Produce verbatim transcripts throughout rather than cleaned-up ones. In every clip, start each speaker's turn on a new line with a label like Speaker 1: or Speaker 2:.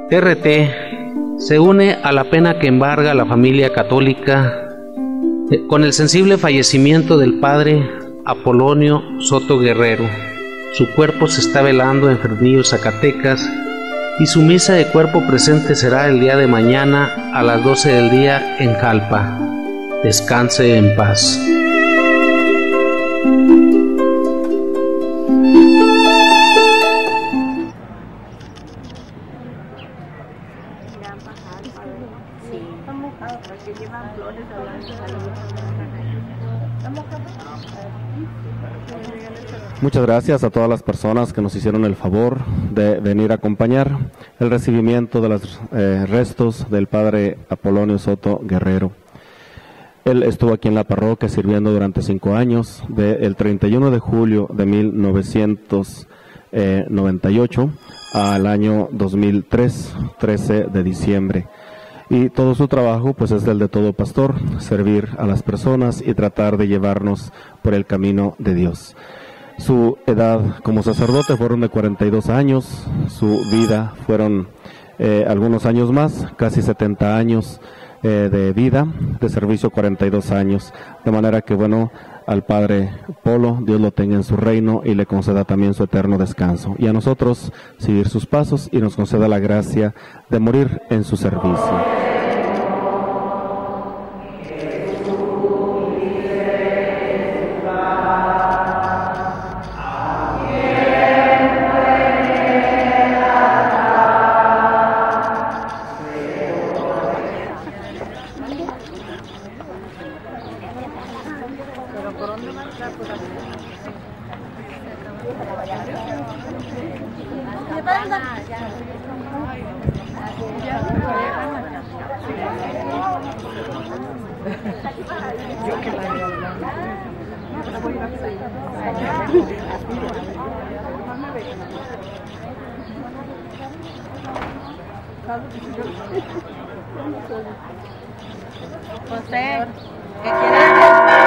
Speaker 1: R T se une a la pena que embarga a la familia católica con el sensible fallecimiento del padre Apolonio Soto Guerrero. Su cuerpo se está velando en Fresnillo, Zacatecas, y su misa de cuerpo presente será el día de mañana a las doce del día en Jalpa. Descanse en paz.
Speaker 2: Muchas gracias a todas las personas que nos hicieron el favor de venir a acompañar el recibimiento de los eh, restos del padre Apolonio Soto Guerrero. Él estuvo aquí en la parroquia sirviendo durante cinco años, del treinta y uno de julio de mil novecientos noventa y ocho al año dos mil tres, trece de diciembre. Y todo su trabajo pues es el de todo pastor, servir a las personas y tratar de llevarnos por el camino de Dios. Su edad como sacerdote fueron de cuarenta y dos años, su vida fueron eh, algunos años más, casi setenta años eh, de vida, de servicio cuarenta y dos años, de manera que bueno, al Padre Polo, Dios lo tenga en su reino y le conceda también su eterno descanso. Y a nosotros seguir sus pasos y nos conceda la gracia de morir en su servicio.
Speaker 3: José, ¿qué quieres?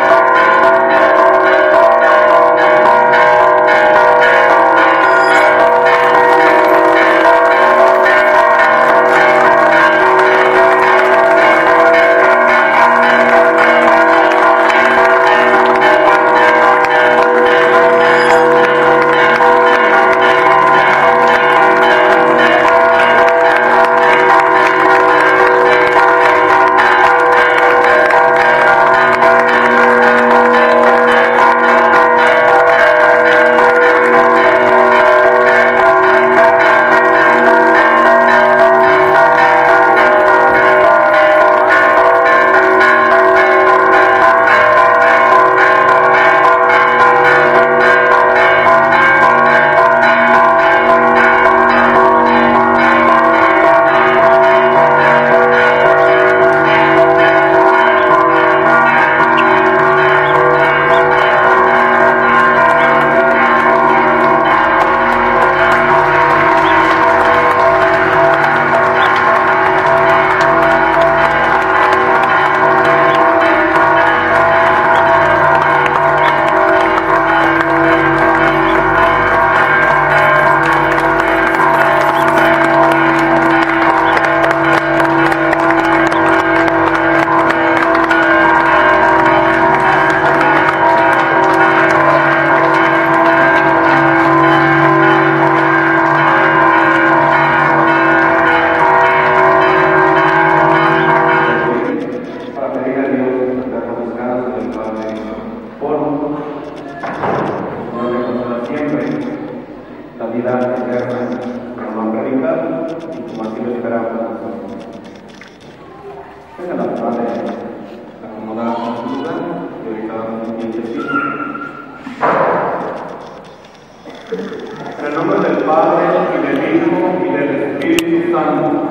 Speaker 4: En el nombre del Padre, y del Hijo, y del Espíritu Santo.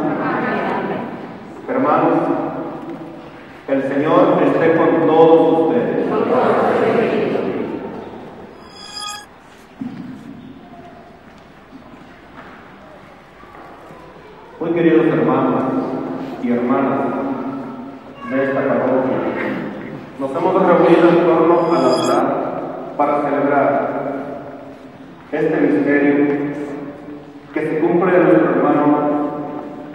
Speaker 4: Hermanos, el Señor esté con todos ustedes. Muy queridos hermanos y hermanas de esta parroquia, nos hemos reunido en torno al altar para celebrar este misterio que se cumple de nuestro hermano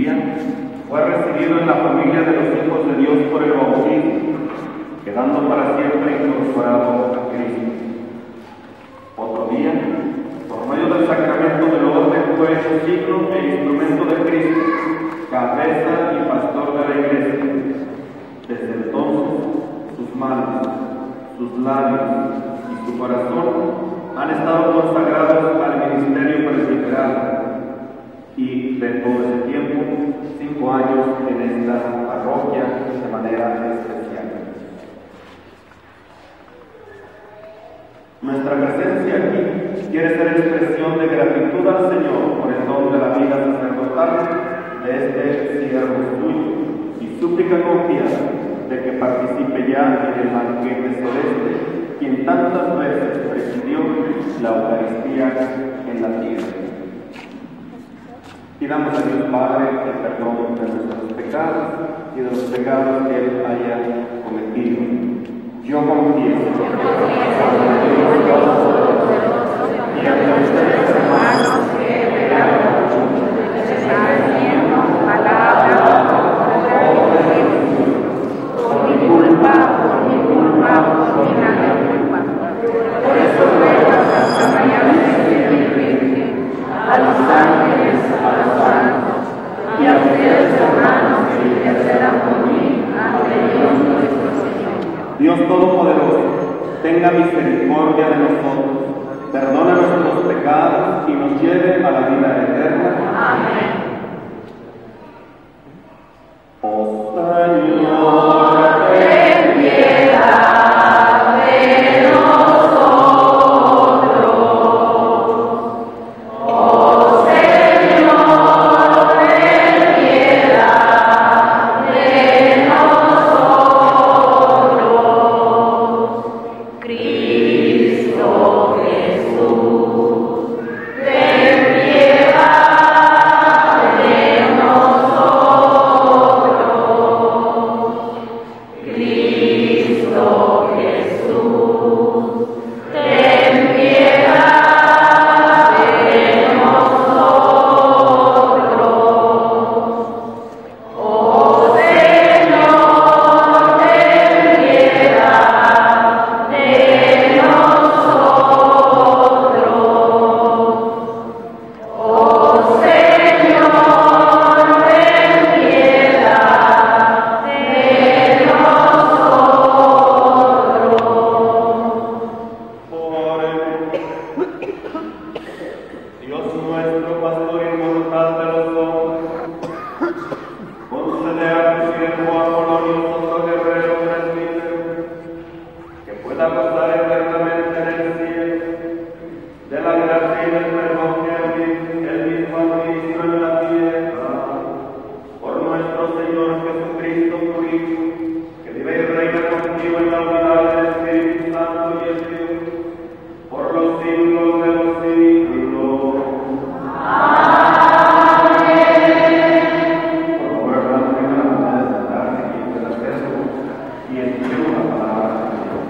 Speaker 4: día fue recibido en la familia de los hijos de Dios por el bautismo, quedando para siempre incorporado a Cristo. Otro día, por medio del sacramento del orden, fue hecho signo e instrumento de Cristo, cabeza y pastor de la Iglesia. Desde entonces, sus manos, sus labios y su corazón han estado consagrados al ministerio presbiteral, y de todo ese tiempo, cinco años en esta parroquia de manera especial. Nuestra presencia aquí quiere ser expresión de gratitud al Señor por el don de la vida sacerdotal de este siervo suyo, y súplica confiada de que participe ya en el banquete celeste, quien tantas veces presidió la Eucaristía en la tierra. Pidamos a Dios Padre el perdón de nuestros pecados y de los pecados que Él haya cometido. Yo confieso ante Dios Todopoderoso y ante ustedes, hermanos, que he pecado mucho, pensamiento, palabra, por mi culpa, por mi culpa, por mi gran culpa. Por eso ruego a Santa María Virgen, a los ángeles, a los santos, y a ustedes, hermanos, que intercedan por mí ante Dios nuestro Señor. Dios Todopoderoso, tenga misericordia de nosotros, perdona nuestros pecados y nos lleve a la vida eterna. Amén. Oh Señor, ten piedad de nosotros. Oh Señor, ten piedad de nosotros. Cristo Jesús, ten piedad de nosotros. Cristo Jesús, ten piedad de nosotros. Oh Señor, ten piedad de nosotros. Oh Señor, ten piedad de nosotros. Por Dios nuestro, pastor inmortal de los hombres, concede a tu siervo Apolonio Soto Guerrero presbítero, que pueda gozar eternamente en el cielo de la gracia y del perdón que él, él mismo administró en la tierra, por nuestro Señor Jesucristo, tu Hijo, que vive y reina contigo en la unidad del Espíritu Santo y es Dios, por los siglos de los siglos. Amén. Por favor, hermanos, tengan la bondad de sentarse aquí en el acceso y escuchemos la palabra de Dios.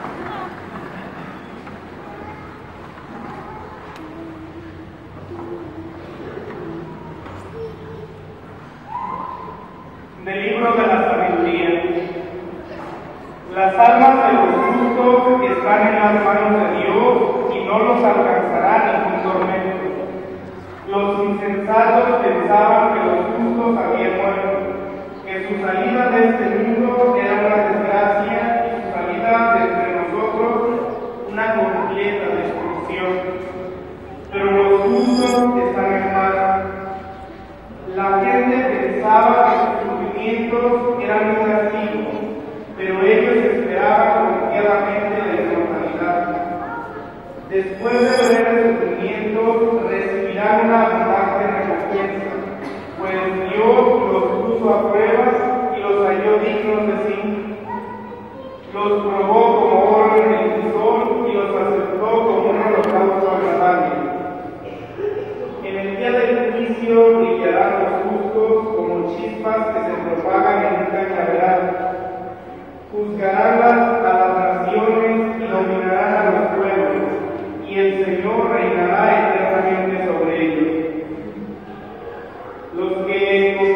Speaker 5: Del libro de la sabiduría. Las almas de los justos están en las manos de Dios y no los alcanzará ningún tormento. Los insensatos pensaban que los justos habían muerto, que su salida de este mundo era una desgracia y su salida de entre nosotros una completa destrucción. Pero los justos están en paz. La gente pensaba que sus sufrimientos eran un castigo, pero ellos esperaban confiadamente la inmortalidad. Después de breves sufrimientos recibirán una abundante recompensa, pues Dios los puso a prueba y los halló dignos de sí. Los probó como oro en el crisol y los aceptó como un holocausto agradable. En el día del juicio brillarán los justos como chispas que se propagan en un cañaveral. Juzgarán a las naciones y dominarán a los pueblos, y el Señor reinará eternamente sobre ellos. Los que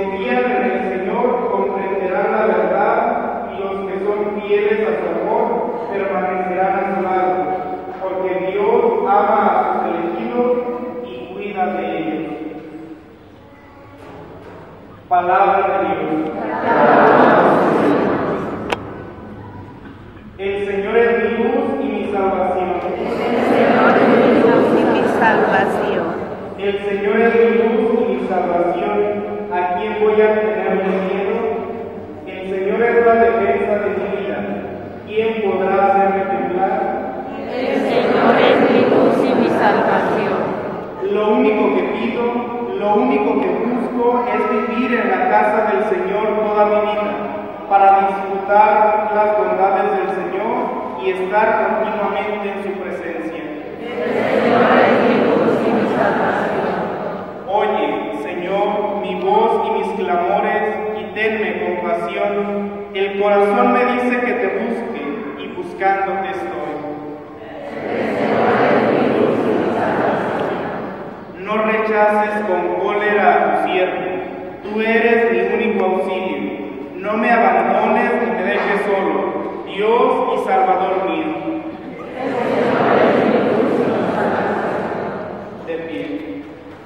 Speaker 5: Palabra de Dios. El Señor es mi luz y mi salvación.
Speaker 3: El Señor es mi luz y mi salvación.
Speaker 5: El Señor es mi luz y mi salvación. ¿A quién voy a tenerle miedo? El Señor es la defensa de mi vida. ¿Quién podrá hacerme temblar?
Speaker 3: El Señor es mi luz y mi salvación.
Speaker 5: Lo único que pido, lo único que busco es vivir en la casa del Señor toda mi vida, para disfrutar las bondades del Señor y estar continuamente en su presencia.
Speaker 3: El Señor es mi luz y mi salvación.
Speaker 5: Oye, Señor, mi voz y mis clamores, y tenme compasión. El corazón me dice que te busque, y buscándote estoy.
Speaker 3: El Señor es mi luz y mi salvación.
Speaker 5: No rechaces con cólera a tu siervo. Tú eres mi único auxilio. No me abandones ni me dejes solo, Dios y Salvador mío.
Speaker 3: El Señor es mi luz y mi salvación.
Speaker 5: De pie.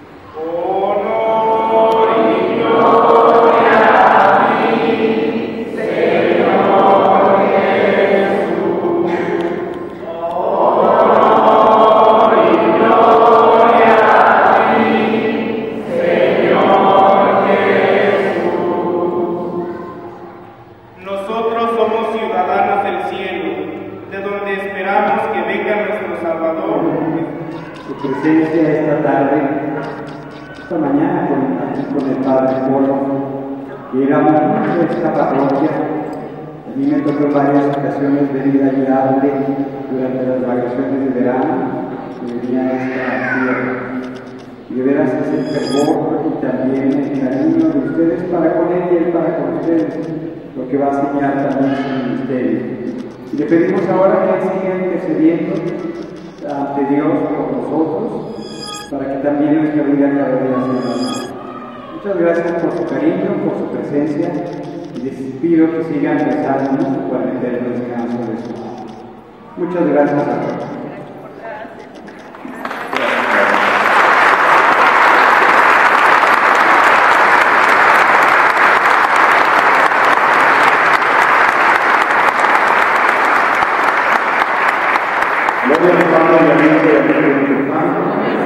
Speaker 5: Honor y gloria a ti, Señor Jesús. Honor y gloria a ti, Señor Jesús. Nosotros somos ciudadanos del cielo, de donde esperamos que venga nuestro Salvador.
Speaker 6: Su presencia esta tarde, esta mañana con, aquí con el Padre Polo, que era muy de esta parroquia. A mí me tocó en varias ocasiones venir a ayudarle durante las vacaciones de verano, que venía a esta tierra. Y de veras es el fervor y también el cariño de ustedes para con él y él para con ustedes, lo que va a señalar también su ministerio. Y le pedimos ahora que siga intercediendo ante Dios por nosotros, para que también nuestra vida cada día sea más. Muchas gracias por su cariño, por su presencia, y les pido que sigan rezando por el eterno descanso de su alma. Muchas gracias a todos.
Speaker 4: Gloria al Padre, y al Hijo, y al Espíritu Santo.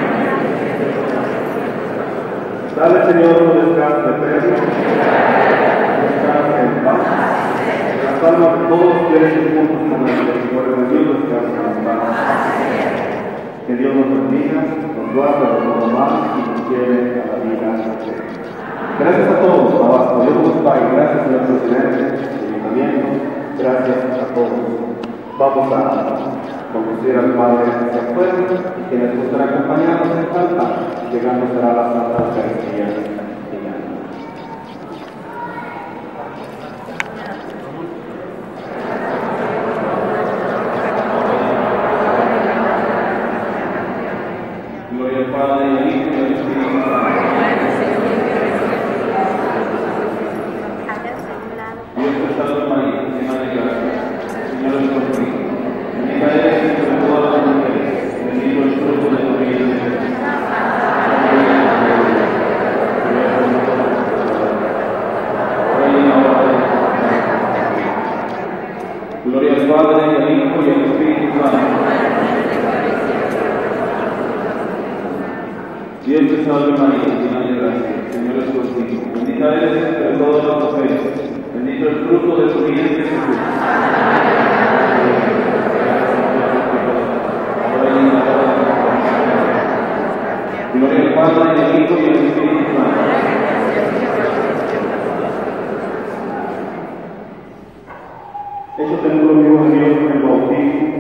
Speaker 4: Dale, Señor, un descanso eterno, descanso en paz. Las almas de todos quieren juntos con el Señor de Dios, descansen en paz. Que Dios nos bendiga, nos guarde de todo mal y nos lleve a la vida eterna. Gracias a todos, Abasto. Dios nos pague. Gracias, señor presidente, ayuntamiento. Gracias a todos. Vamos a conducir al Padre hacia afuera y quienes gusten acompañarnos en falta, llegando será la Santa Eucaristía final. Gloria al Padre, y al Hijo, y al Espíritu Santo. Dios te salve María, llena de gracia, el Señor es contigo. Bendita eres entre todas las mujeres, bendito el fruto de tu vientre, Jesús. Gloria al Padre, y al Hijo, y al Espíritu Santo. Dios te salve María, llena de gracia, el Señor es contigo. Bendita eres entre todas las mujeres, bendito el fruto de tu vientre, Jesús. Gloria al Padre, y al Hijo, y al Espíritu Santo. Hecho templo vivo de Dios en el bautismo.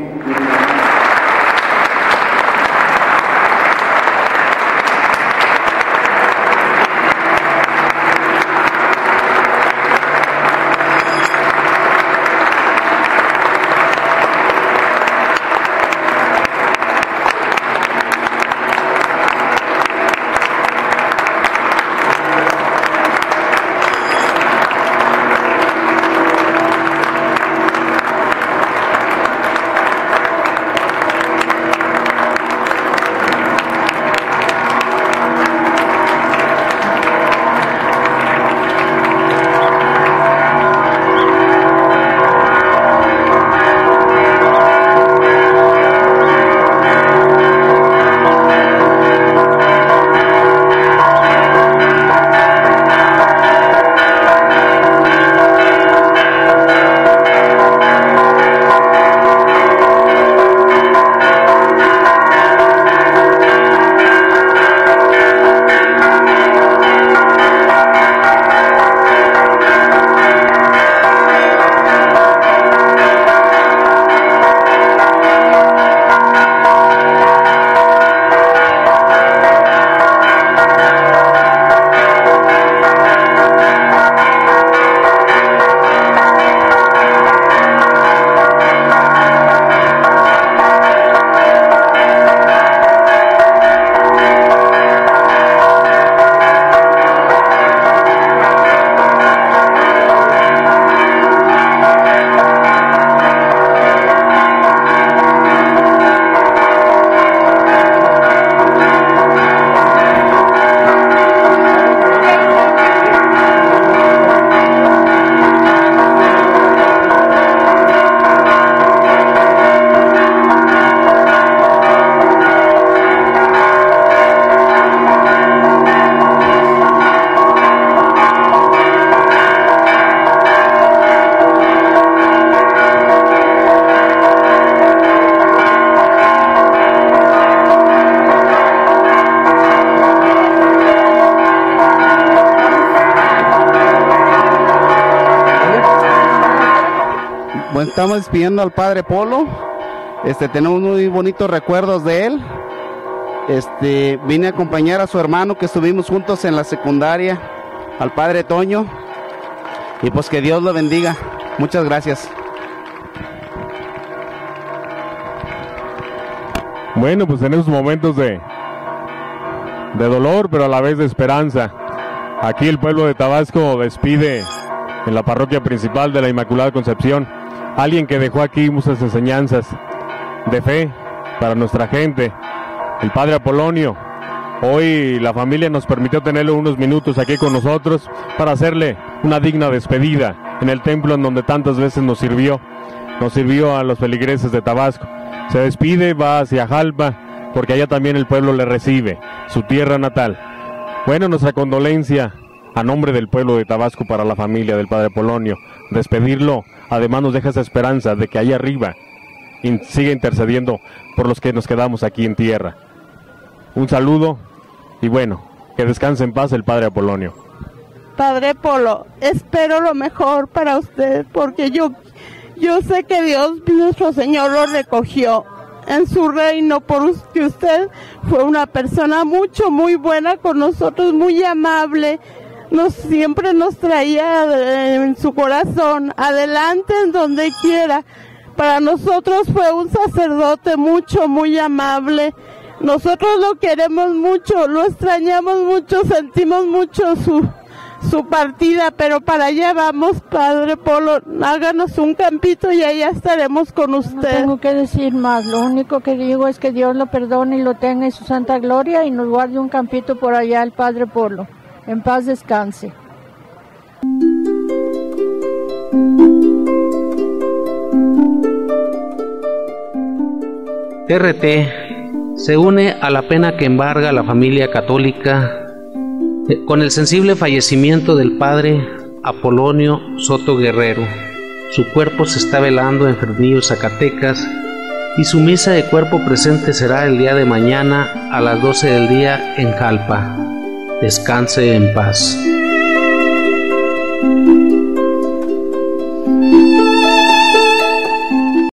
Speaker 7: Nos estamos despidiendo al Padre Polo. Este, tenemos muy bonitos recuerdos de él. Este, vine a acompañar a su hermano que estuvimos juntos en la secundaria, al Padre Toño. Y pues que Dios lo bendiga. Muchas gracias.
Speaker 8: Bueno, pues en esos momentos de, de dolor, pero a la vez de esperanza, aquí el pueblo de Tabasco despide en la parroquia principal de la Inmaculada Concepción alguien que dejó aquí muchas enseñanzas de fe para nuestra gente, el Padre Apolonio. Hoy la familia nos permitió tenerlo unos minutos aquí con nosotros para hacerle una digna despedida en el templo en donde tantas veces nos sirvió, nos sirvió a los feligreses de Tabasco. Se despide, va hacia Jalpa, porque allá también el pueblo le recibe, su tierra natal. Bueno, nuestra condolencia a nombre del pueblo de Tabasco para la familia del Padre Apolonio. Despedirlo, además nos deja esa esperanza de que allá arriba in, siga intercediendo por los que nos quedamos aquí en tierra. Un saludo y bueno, que descanse en paz el Padre Apolonio.
Speaker 9: Padre Polo, espero lo mejor para usted, porque yo, yo sé que Dios, nuestro Señor, lo recogió en su reino, porque usted fue una persona mucho, muy buena con nosotros, muy amable, nos, siempre nos traía en su corazón, adelante en donde quiera. Para nosotros fue un sacerdote mucho, muy amable. Nosotros lo queremos mucho, lo extrañamos mucho, sentimos mucho su, su partida, pero para allá vamos, Padre Polo, háganos un campito y allá estaremos con usted.
Speaker 10: No tengo que decir más, lo único que digo es que Dios lo perdone y lo tenga en su santa gloria y nos guarde un campito por allá el Padre Polo. En paz descanse.
Speaker 1: R T se une a la pena que embarga la familia católica con el sensible fallecimiento del padre Apolonio Soto Guerrero. Su cuerpo se está velando en Fresnillo, Zacatecas, y su misa de cuerpo presente será el día de mañana a las doce del día en Jalpa. Descanse en paz.